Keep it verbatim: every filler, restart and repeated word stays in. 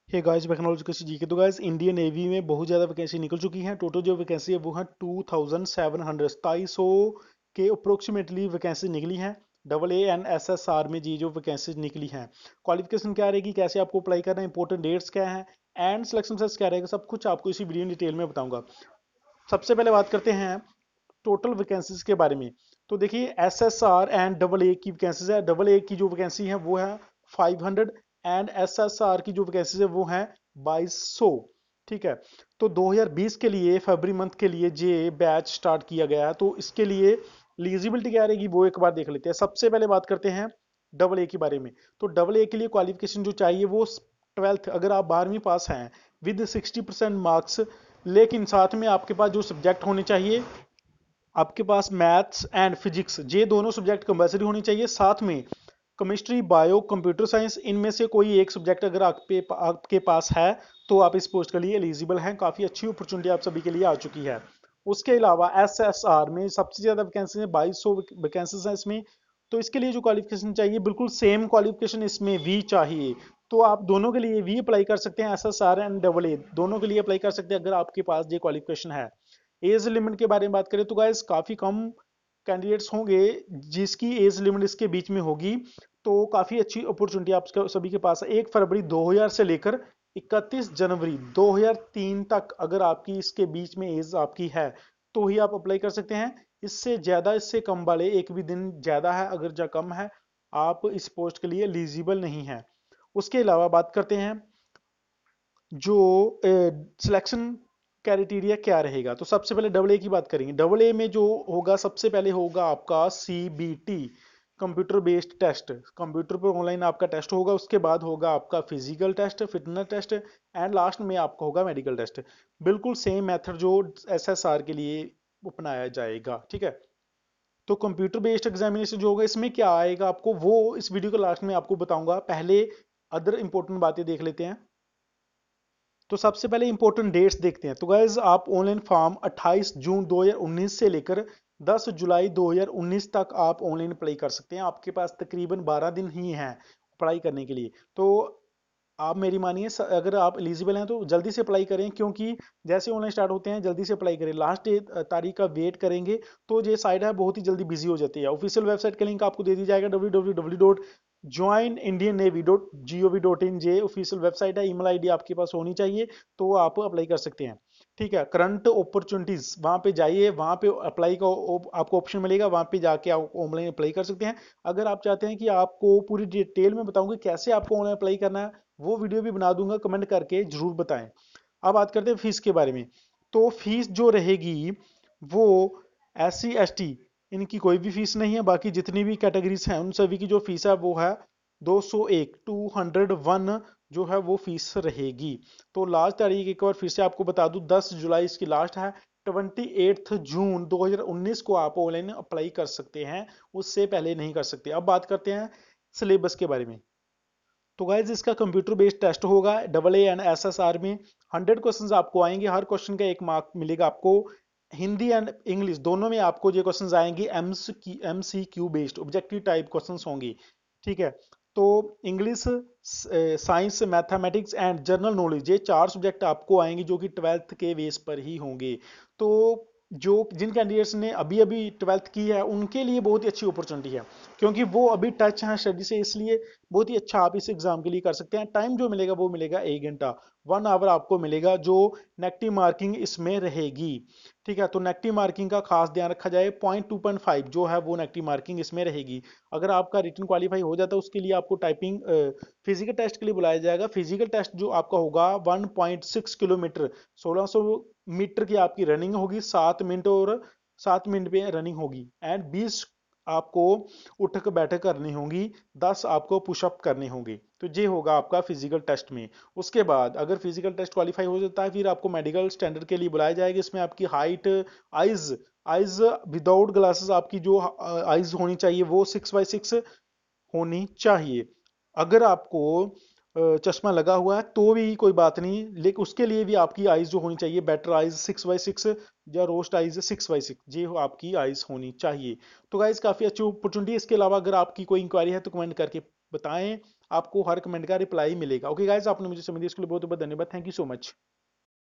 Hey guys बैकनॉलेज कैसी जी के तो गाइस इंडियन नेवी में बहुत ज़्यादा वैकेंसी निकल चुकी हैं। टोटल जो वैकेंसी है वो है टू थाउजेंड सेवन हंड्रेड सताईस सौ के अप्रोक्सीमेटली वैकेंसी निकली हैं। Double A and S S R में जी जो वैकेंसी निकली हैं, क्वालिफिकेशन क्या रहेगी, कैसे आपको अप्लाई करना है, इंपॉर्टेंट डेट्स क्या हैं एंड सिलेक्शन प्रोसेस क्या रहेगा, सब कुछ आपको इसी वीडियो डिटेल में बताऊंगा। सबसे पहले बात करते हैं टोटल वैकेंसीज के बारे में। तो देखिए S S R and double A की वैकेंसीज है। डबल ए की जो वैकेंसी है वो है five hundred and S S R की जो वैकेंसीज है वो है बाईस सौ। ठीक है, तो दो हज़ार बीस के लिए फरवरी मंथ के लिए जे बैच स्टार्ट किया गया है, तो इसके लिए एलिजिबिलिटी क्या रहेगी वो एक बार देख लेते हैं। सबसे पहले बात करते हैं डबल ए के बारे में। तो डबल ए के लिए क्वालिफिकेशन जो चाहिए वो ट्वेल्थ, अगर आप बारहवीं पास हैं विद सिक्सटी परसेंट मार्क्स, लेकिन साथ में आपके पास जो सब्जेक्ट होने चाहिए, आपके पास मैथ्स एंड फिजिक्स ये दोनों सब्जेक्ट कंपलसरी होनी चाहिए। साथ में केमिस्ट्री, बायो, कंप्यूटर साइंस, इनमें से कोई एक सब्जेक्ट अगर आपके आपके पास है तो आप इस पोस्ट के लिए एलिजिबल हैं। काफ़ी अच्छी अपॉर्चुनिटी आप सभी के लिए आ चुकी है। उसके अलावा एस एस आर में सबसे ज़्यादा वैकेंसी है, बाईस सौ वैकेंसीज हैं इसमें। तो इसके लिए जो क्वालिफिकेशन चाहिए बिल्कुल सेम क्वालिफिकेशन इसमें भी चाहिए। तो आप दोनों के लिए भी अप्लाई कर सकते हैं, S S R and double A दोनों के लिए अप्लाई कर सकते हैं अगर आपके पास ये क्वालिफिकेशन है। एज लिमिट के बारे में बात करें तो गाइस काफ़ी कम कैंडिडेट्स होंगे जिसकी एज लिमिट इसके बीच में होगी। तो काफ़ी अच्छी अपॉर्चुनिटी आप सभी के पास है। एक फरवरी दो हज़ार से लेकर इकतीस जनवरी दो हज़ार तीन तक अगर आपकी इसके बीच में एज आपकी है तो ही आप अप्लाई कर सकते हैं। इससे ज़्यादा इससे कम वाले, एक भी दिन ज़्यादा है अगर जा कम है, आप इस पोस्ट के लिए एलिजिबल नहीं है। उसके अलावा बात करते हैं जो सिलेक्शन क्राइटेरिया क्या रहेगा। तो सबसे पहले डबल ए की बात करेंगे। डबल ए में जो होगा सबसे पहले होगा आपका C B T, computer based test. Computer पर ऑनलाइन आपका टेस्ट होगा, उसके बाद होगा आपका physical test, fitness test and last में आपका होगा मेडिकल टेस्ट। बिल्कुल सेम मेथड जो एस एस आर के लिए अपनाया जाएगा। ठीक है, तो कंप्यूटर बेस्ड एग्जामिनेशन जो होगा इसमें क्या आएगा आपको वो इस वीडियो के लास्ट में आपको बताऊंगा। पहले अदर इंपॉर्टेंट बातें देख लेते हैं। तो सबसे पहले इंपॉर्टेंट डेट्स देखते हैं। तो गाइज आप ऑनलाइन फॉर्म अट्ठाईस जून दो हज़ार उन्नीस से लेकर दस जुलाई दो हज़ार उन्नीस तक आप ऑनलाइन अप्लाई कर सकते हैं। आपके पास तकरीबन बारह दिन ही हैं अप्लाई करने के लिए। तो आप मेरी मानिए, अगर आप एलिजिबल हैं तो जल्दी से अप्लाई करें, क्योंकि जैसे ऑनलाइन स्टार्ट होते हैं जल्दी से अप्लाई करें। लास्ट तारीख का वेट करेंगे तो ये साइट है बहुत ही जल्दी बिजी हो जाती है। ऑफिशियल वेबसाइट का लिंक आपको दे दी जाएगा W W W dot join Indian navy dot G O V dot in. जे ऑफिशियल वेबसाइट है, ईमेल आईडी आपके पास होनी चाहिए तो आप अप्लाई कर सकते हैं। ठीक है, करंट अपॉर्चुनिटीज वहां पे जाइए, वहां पे अप्लाई का आपको ऑप्शन मिलेगा, वहां पे जाके आप ऑनलाइन अप्लाई कर सकते हैं। अगर आप चाहते हैं कि आपको पूरी डिटेल में बताऊंगी कैसे आपको ऑनलाइन अप्लाई करना है, वो वीडियो भी बना दूंगा, कमेंट करके जरूर बताएं। अब बात करते हैं फीस के बारे में। तो फीस जो रहेगी वो एस सी एस टी इनकी कोई भी फीस नहीं है। बाकी जितनी भी कैटेगरीज हैं उन सभी की जो फीस है वो है दो सौ एक, टू हंड्रेड वन जो है वो फीस रहेगी। तो लास्ट तारीख एक बार फिर से आपको बता दूं, दस जुलाई इसकी लास्ट है। ट्वेंटी एट्थ जून दो हज़ार उन्नीस को आप ऑनलाइन अप्लाई कर सकते हैं, उससे पहले नहीं कर सकते। अब बात करते हैं सिलेबस के बारे में। तो गाइज इसका कंप्यूटर बेस्ड टेस्ट होगा double A and S S R में। हंड्रेड क्वेश्चंस आपको आएंगे, हर क्वेश्चन का एक मार्क मिलेगा आपको। हिंदी एंड इंग्लिश दोनों में आपको ये क्वेश्चंस आएंगे, M M C Q based objective type questions होंगे। ठीक है, तो English, science, mathematics and general knowledge ये चार सब्जेक्ट आपको आएंगे जो कि ट्वेल्थ के बेस पर ही होंगे। तो जो जिन कैंडिडेट्स ने अभी अभी ट्वेल्थ की है उनके लिए बहुत ही अच्छी अपॉर्चुनिटी है, क्योंकि वो अभी टच हैं स्टडी से, इसलिए बहुत ही अच्छा आप इस एग्जाम के लिए कर सकते हैं। टाइम जो मिलेगा वो मिलेगा एक घंटा, वन आवर आपको मिलेगा जो नेगेटिव मार्किंग इसमें रहेगी। ठीक है, तो नेगेटिव मार्किंग का खास ध्यान रखा जाए, पॉइंट टू पॉइंट फाइव जो है वो नेगेटिव मार्किंग इसमें रहेगी। अगर आपका रिटन क्वालिफाई हो जाता है उसके लिए आपको टाइपिंग फिजिकल टेस्ट के लिए बुलाया जाएगा। फिजिकल टेस्ट जो आपका होगा वन पॉइंट सिक्स किलोमीटर, सोलह सौ मीटर की आपकी रनिंग होगी, सात मिनट और सात मिनट में रनिंग होगी एंड बीस आपको उठक बैठक करनी होगी, दस आपको पुशअप करने होंगे। तो ये होगा आपका फिजिकल टेस्ट में। उसके बाद अगर फिजिकल टेस्ट क्वालिफाई हो जाता है फिर आपको मेडिकल स्टैंडर्ड के लिए बुलाया जाएगा। इसमें आपकी height, eyes eyes without glasses आपकी जो आइज होनी चाहिए वो सिक्स बाई सिक्स होनी चाहिए। अगर आपको चश्मा लगा हुआ है तो भी कोई बात नहीं, लेकिन उसके लिए भी आपकी आइज जो होनी चाहिए better eyes six by six या worst eyes six by six ये आपकी आइज होनी चाहिए। तो गाइज काफ़ी अच्छी अपॉर्चुनिटी है। इसके अलावा अगर आपकी कोई इंक्वायरी है तो कमेंट करके बताएं। आपको हर कमेंट का रिप्लाई मिलेगा। ओके गाइस, आपने मुझे समय दिया इसके लिए बहुत बहुत धन्यवाद। Thank you so much.